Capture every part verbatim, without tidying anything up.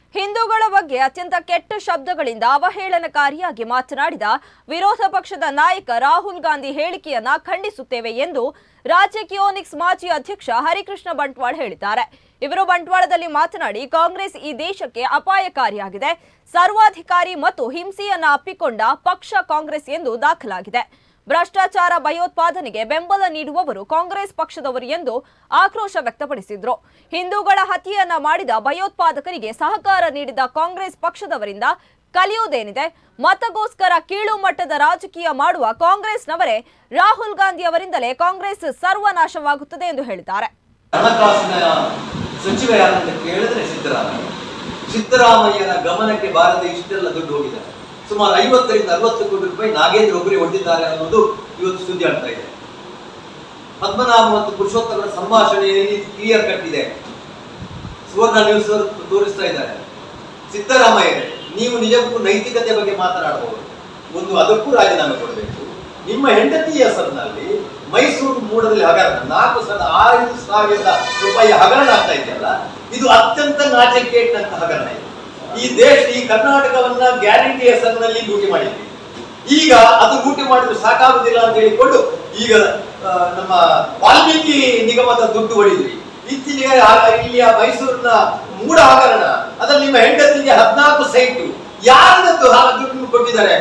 ಹಿಂದೂಗಳ ಬಗ್ಗೆ ಅತ್ಯಂತ ಕೆಟ್ಟ ಶಬ್ದಗಳಿಂದ ಅವಹೇಳನಕಾರಿಯಾಗಿ ಮಾತನಾಡಿದ ವಿರೋಧ ಪಕ್ಷದ ನಾಯಕ ರಾಹುಲ್ ಗಾಂಧಿ ಹೇಳಿಕೆಯನ್ನ ಖಂಡಿಸುತ್ತೇವೆ ಎಂದು ರಾಜ್ಯ ಕಿಯೋನಿಕ್ಸ್ ಮಾಜಿ ಅಧ್ಯಕ್ಷ ಹರಿಕೃಷ್ಣ ಬಂಟ್ವಾಳ ಹೇಳಿದ್ದಾರೆ. ಇವರು ಬಂಟ್ವಾಳದಲ್ಲಿ ಮಾತನಾಡಿ, ಕಾಂಗ್ರೆಸ್ ಈ ದೇಶಕ್ಕೆ ಅಪಾಯಕಾರಿಯಾಗಿದೆ, ಸರ್ವಾಧಿಕಾರಿ ಮತ್ತು ಹಿಂಸೆಯನ್ನ ಅಪ್ಪಿಕೊಂಡ ಪಕ್ಷ ಕಾಂಗ್ರೆಸ್ ಎಂದು ದಾಖಲಾಗಿದೆ. ಭ್ರಷ್ಟಾಚಾರ, ಭಯೋತ್ಪಾದನೆಗೆ ಬೆಂಬಲ ನೀಡುವವರು ಕಾಂಗ್ರೆಸ್ ಪಕ್ಷದವರು ಎಂದು ಆಕ್ರೋಶ ವ್ಯಕ್ತಪಡಿಸಿದ್ರು. ಹಿಂದೂಗಳ ಹತ್ಯೆಯನ್ನ ಮಾಡಿದ ಭಯೋತ್ಪಾದಕರಿಗೆ ಸಹಕಾರ ನೀಡಿದ ಕಾಂಗ್ರೆಸ್ ಪಕ್ಷದವರಿಂದ ಕಲಿಯುವುದೇನಿದೆ? ಮತಗೋಸ್ಕರ ಕೀಳು ಮಟ್ಟದ ರಾಜಕೀಯ ಮಾಡುವ ಕಾಂಗ್ರೆಸ್ನವರೇ ರಾಹುಲ್ ಗಾಂಧಿ ಅವರಿಂದಲೇ ಕಾಂಗ್ರೆಸ್ ಸರ್ವನಾಶವಾಗುತ್ತದೆ ಎಂದು ಹೇಳಿದ್ದಾರೆ. ಹಣಕಾಸಿನ ಸಚಿವ ಯಾರಂತ ಕೇಳಿದ್ರೆ ಸಿದ್ದರಾಮಯ್ಯ. ಸಿದ್ದರಾಮಯ್ಯನ ಗಮನಕ್ಕೆ ಬಾರದೆ ಇಷ್ಟೆಲ್ಲ ದುಡ್ಡು ಹೋಗಿದೆ. ಸುಮಾರು ಐವತ್ತರಿಂದ ಅರವತ್ತು ಕೋಟಿ ರೂಪಾಯಿ ನಾಗೇಂದ್ರ ಒಬ್ಬರೇ ಹೊಡೆದಿದ್ದಾರೆ ಅನ್ನೋದು ಇವತ್ತು ಸುದ್ದಿ ಆಗ್ತಾ ಇದೆ. ಪದ್ಮನಾಭ ಮತ್ತು ಪುರುಷೋತ್ತಮರ ಸಂಭಾಷಣೆಯಲ್ಲಿ ಕ್ಲಿಯರ್ ಕಟ್ ಇದೆ. ಸುವರ್ಣ ನ್ಯೂಸ್ ತೋರಿಸ್ತಾ ಇದ್ದಾರೆ. ಸಿದ್ದರಾಮಯ್ಯ, ನೀವು ನಿಜಕ್ಕೂ ನೈತಿಕತೆ ಬಗ್ಗೆ ಮಾತನಾಡಬಹುದು. ಒಂದು, ಅದಕ್ಕೂ ರಾಜೀನಾಮೆ ಕೊಡಬೇಕು. ನಿಮ್ಮ ಹೆಂಡತಿ ಹೆಸರಿನಲ್ಲಿ ಮೈಸೂರು ಮೂಡದಲ್ಲಿ ಹಗರಣ, ನಾಲ್ಕು ಸಾವಿರದ ಆರು ಸಾವಿರ ರೂಪಾಯಿ ಹಗರಣ ಆಗ್ತಾ ಇದೆಯಲ್ಲ, ಇದು ಅತ್ಯಂತ ನಾಚಿಕೆಗೇಡಿನಂತ ಹಗರಣ. ಈ ದೇಶ, ಈ ಕರ್ನಾಟಕವನ್ನ ಗ್ಯಾರಂಟಿ ಹೆಸರಿನಲ್ಲಿ ಲೂಟಿ ಮಾಡಿದ್ವಿ. ಈಗ ಅದು ಲೂಟಿ ಮಾಡಿದ್ರು ಸಾಕಾಗುದಿಲ್ಲ ಅಂತ ಹೇಳಿಕೊಂಡು ಈಗ ನಮ್ಮ ವಾಲ್ಮೀಕಿ ನಿಗಮದ ದುಡ್ಡು ಹೊಡಿದ್ವಿ. ಇತ್ತೀಚೆಗೆ ಇಲ್ಲಿಯ ಮೈಸೂರಿನ ಮೂಡ ಹಗರಣ, ಅದ್ರಲ್ಲಿ ನಿಮ್ಮ ಹೆಂಡತಿಗೆ ಹದಿನಾಲ್ಕು ಸೈಟು ಯಾರದ್ದು ದುಡ್ಡು ಕೊಟ್ಟಿದ್ದಾರೆ?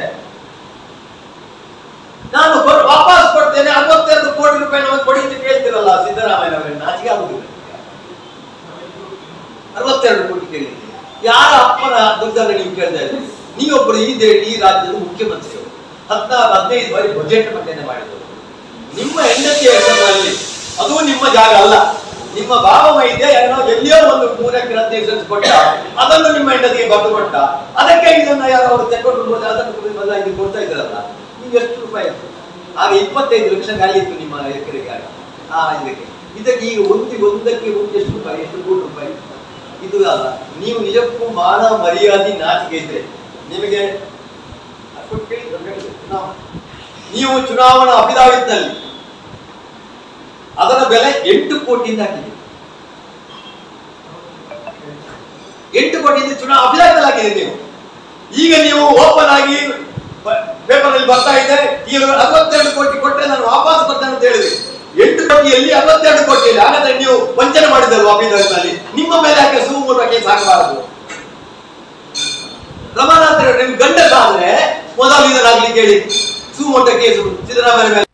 ನಾನು ವಾಪಸ್ ಕೊಡ್ತೇನೆ, ಅರವತ್ತೆರಡು ಕೋಟಿ ರೂಪಾಯಿ ನಮಗೆ ಕೊಡಿ ಅಂತ ಕೇಳ್ತಿರಲ್ಲ ಸಿದ್ದರಾಮಯ್ಯನವರೇ, ನಾಚಿಕೆ ಆಗುದಿಲ್ಲ. ಅರವತ್ತೆರಡು ಕೋಟಿ ಕೇಳಿದ್ದೀರಿ, ಯಾರ ಅಪ್ಪನ ದುಡ್ಡನ್ನು ನೀವು ಕೇಳ್ತಾ ಇದ್ದೀರಿ? ನೀವೊಬ್ಬರು ಈ ಈ ರಾಜ್ಯದ ಮುಖ್ಯಮಂತ್ರಿಗಳು, ಹದಿನಾರು ಹದಿನೈದು ಬಾರಿ ಬಜೆಟ್ ಮಂಡನೆ ಮಾಡಿದರು. ನಿಮ್ಮ ಹೆಂಡತಿಯ ಹೆಸರಿನಲ್ಲಿ, ಅದು ನಿಮ್ಮ ಜಾಗ ಅಲ್ಲ, ನಿಮ್ಮ ಭಾವ ವೈದ್ಯ ಏನೋ ಎಲ್ಲಿಯೋ ಒಂದು ಮೂರು ಎಕರೆ ಹದಿನೈದು ಕೊಟ್ಟ, ಅದನ್ನು ನಿಮ್ಮ ಹೆಂಡತಿಗೆ ಬರೆದು ಕೊಟ್ಟ, ಅದಕ್ಕೆ ಇದನ್ನ ಯಾರೋ ಅವರು ತೆಕ್ಕೊಂಡು ಅದನ್ನು ಇದು ಕೊಡ್ತಾ ಇದ್ರಲ್ಲ, ನೀವು ಎಷ್ಟು ರೂಪಾಯಿ? ಆಗ ಇಪ್ಪತ್ತೈದು ಲಕ್ಷ ಗಾಲಿ ಇತ್ತು ನಿಮ್ಮ ಎಕರೆಗೆ. ಆ ಇದಕ್ಕೆ ಇದಕ್ಕೆ ಈಗ ಒಂದು ಒಂದಕ್ಕೆ ಒಂದು ಎಷ್ಟು ರೂಪಾಯಿ, ಎಷ್ಟು ಕೋಟಿ ರೂಪಾಯಿ? ಇದು ಅಲ್ಲ. ನೀವು ನಿಜಕ್ಕೂ ಮಾನವ ಮರ್ಯಾದೆ ನಾಚಿಕೆ ಇದ್ರೆ ನಿಮಗೆ ನೀವು ಚುನಾವಣಾ ಅಫಿಡಾವಿಟ್ನಲ್ಲಿ ಅದರ ಬೆಲೆ ಎಂಟು ಕೋಟಿಯಿಂದ ಹಾಕಿದೆ. ಎಂಟು ಕೋಟಿಯಿಂದ ಚುನಾವಣಾ ಅಫಿಡಾವಿಟ್ ಹಾಕಿದೆ ನೀವು. ಈಗ ನೀವು ಓಪನ್ ಆಗಿ ಪೇಪರ್ ಅಲ್ಲಿ ಬರ್ತಾ ಇದೆ, ಈಗ ಅರವತ್ತೆರಡು ಕೋಟಿ ಕೊಟ್ಟರೆ ನಾನು ವಾಪಸ್ ಬರ್ತೇನೆ ಅಂತ ಹೇಳಿದ್ರಿ. ಎಂಟು ಕೋಟಿಯಲ್ಲಿ ಅರವತ್ತೆರಡು ಕೋಟಿಯಲ್ಲಿ ಹಾಗಾದ್ರೆ ನೀವು ವಂಚನೆ ಮಾಡಿದಲ್ವಾ ಅಫಿಡಾವಿಟ್ನಲ್ಲಿ? ನಿಮ್ಮ ಮೇಲೆ ಯಾಕೆ ಸುಮೂಲ ಕೇಸ್ ಹಾಕಬಾರದು? ರಮಾನಾಥ್ ನಿಮ್ ಗಂಡಸ ಆದ್ರೆ ಮೊದಲು ಇದನ್ನಾಗ್ಲಿಕ್ಕೆ ಹೇಳಿ ಸುಮೂಲ ಕೇಸು ಸಿದ್ದರಾಮಯ್ಯ ಮೇಲೆ